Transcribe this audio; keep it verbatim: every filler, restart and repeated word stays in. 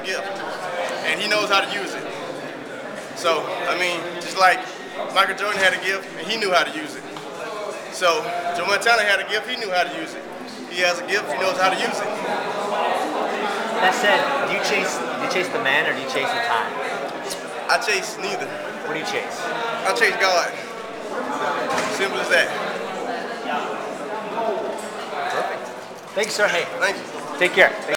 gift, and he knows how to use it. So, I mean, just like Michael Jordan had a gift, and he knew how to use it. So, Joe Montana had a gift, he knew how to use it. He has a gift, he knows how to use it. That said, do you chase do you chase the man or do you chase the time? I chase neither. What do you chase? I chase God. Simple as that. Perfect. Thanks, sir. Hey, thank you. Take care.